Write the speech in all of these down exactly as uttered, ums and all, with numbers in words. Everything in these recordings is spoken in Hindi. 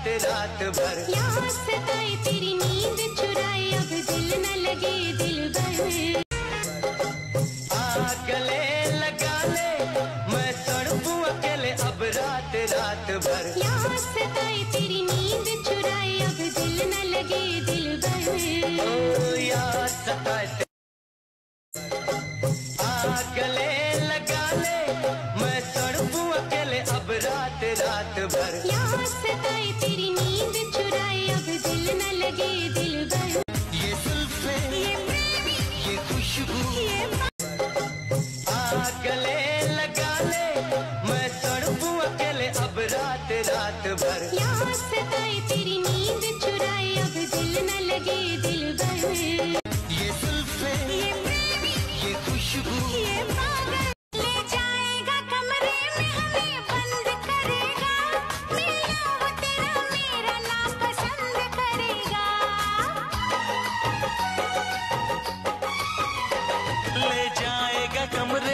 रात भर। याद सताए तेरी नींद चुराए अब दिल न लगे दिल भर। आ गले लगा ले मैं तड़पूं अकेले अब रात रात भर। याद सताए तेरी नींद चुराए अब दिल न लगे दिल भर। ओ याद सताए आ गले लगा ले मैं तड़पूं अकेले अब रात रात भर। याद सताए तेरी नींद चुराए अब दिल न लगे दिल भर। ये जुल्फे ये प्रेमी ये खुशबू ये आ गले लगा ले मैं तड़पूं अकेले अब रात रात भर। याद सताए तेरी नींद चुराए अब दिल न लगे दिल भर। ये जुल्फे ये प्रेमी ये खुशबू ये पागल ले जाएगा कमरे में हमें बंद करेगा। मिलना वो तेरा मेरा नापसंद करेगा। ले जाएगा कमरे।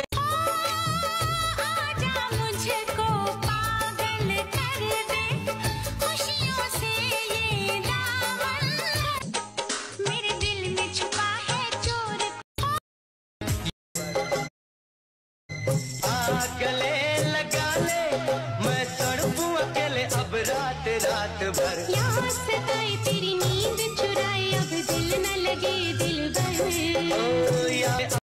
आजा मुझको पागल कर दे खुशियों से ये दामन। मेरे दिल में छुपा है चोर। आ गले